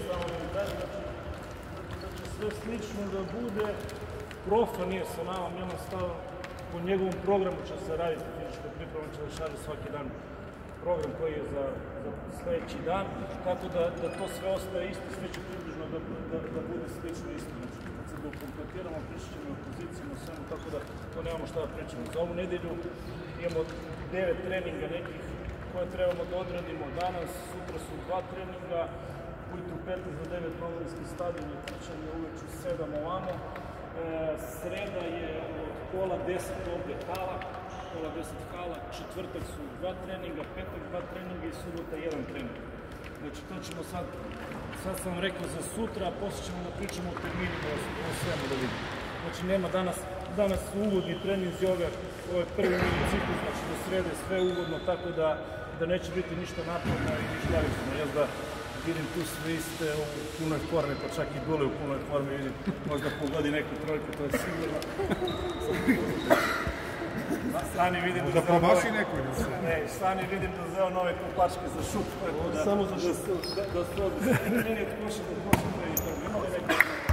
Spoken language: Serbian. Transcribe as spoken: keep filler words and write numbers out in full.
samo da mi kažem da će sve slično da bude. Profa nije sa nama, nema stava, po njegovom programu će se raditi fizička priprema, će da šalje svaki dan program koji je za sledeći dan, tako da to sve ostaje isto, sve će približno da bude slično isto. Znači, kad se dokompletiramo, pričat ćemo o pozicijama, svemu, tako da to nemamo šta da pričamo. Za ovu nedelju imamo devet treninga nekih koje trebamo da odradimo danas, sutra su dva treninga, ujutru petnaest do devet novinski stadion je trčanje, uveče sedam ovamo. Sreda je od pola deset ovde hala, pola deset hala, četvrtak su dva treninga, petak dva treninga i subota jedan trening. Znači to ćemo sad, sad sam vam rekao za sutra, a posle ćemo da pričamo o terminima, o svemu da vidimo. Znači nema danas, danas su uvodni treninzi ove, ove prvi mini ciklus, znači do srede sve uvodno, tako da, da neće biti ništa naporno i ništa avično. Ja da vidim tu svi ste u punoj formi, pa čak i Dule u punoj formi, vidim, možda pogodi neku trojku, to je sigurno. Stani vidim da zeo nove... Ne, stani vidim da zeo nove kopačke za šut. Samo za šut. Da se odnosi. Ne, ne, koša da koša, to je i to. Ima li neko...